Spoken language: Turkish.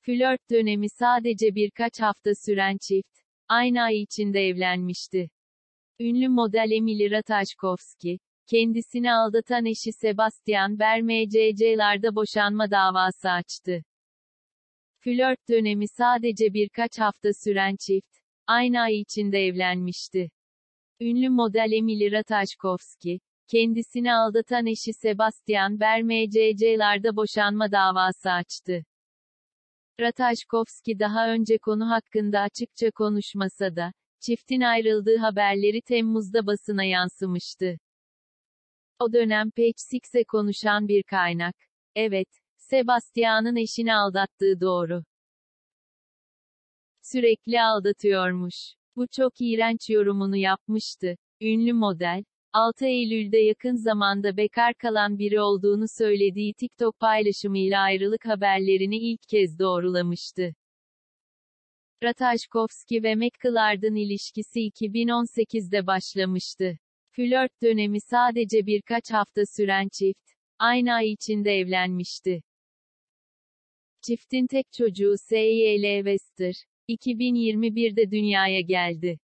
Flört dönemi sadece birkaç hafta süren çift, aynı ay içinde evlenmişti. Ünlü model Emily Ratajkowski, kendisini aldatan eşi Sebastian Bermejc'larda boşanma davası açtı. Flört dönemi sadece birkaç hafta süren çift, aynı ay içinde evlenmişti. Ünlü model Emily Ratajkowski, kendisini aldatan eşi Sebastian Bermejc'larda boşanma davası açtı. Ratajkowski daha önce konu hakkında açıkça konuşmasa da, çiftin ayrıldığı haberleri Temmuz'da basına yansımıştı. O dönem Page Six'e konuşan bir kaynak, "Evet, Sebastian'ın eşini aldattığı doğru. Sürekli aldatıyormuş. Bu çok iğrenç" yorumunu yapmıştı. Ünlü model, 6 Eylül'de yakın zamanda bekar kalan biri olduğunu söylediği TikTok paylaşımıyla ayrılık haberlerini ilk kez doğrulamıştı. Ratajkowski ve McClarden ilişkisi 2018'de başlamıştı. Flört dönemi sadece birkaç hafta süren çift, aynı ay içinde evlenmişti. Çiftin tek çocuğu Syl Wester, 2021'de dünyaya geldi.